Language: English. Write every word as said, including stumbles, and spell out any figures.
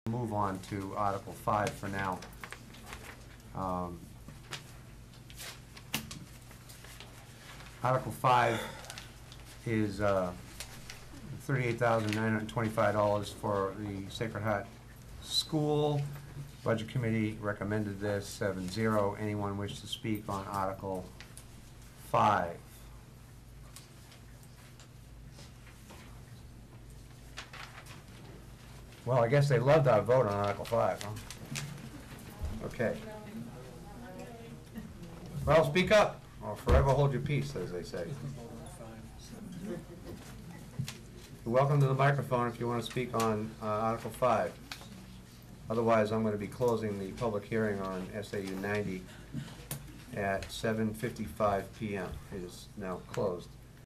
move on to Article five for now. Um, Article five is uh, thirty-eight thousand nine hundred twenty-five dollars for the Sacred Heart School. Budget Committee recommended this seven zero. Anyone wish to speak on Article five? Well, I guess they loved our vote on Article five, huh? Okay. Well, speak up, or forever hold your peace, as they say. You're welcome to the microphone if you want to speak on uh, Article five. Otherwise, I'm going to be closing the public hearing on S A U ninety at seven fifty-five p m It is now closed.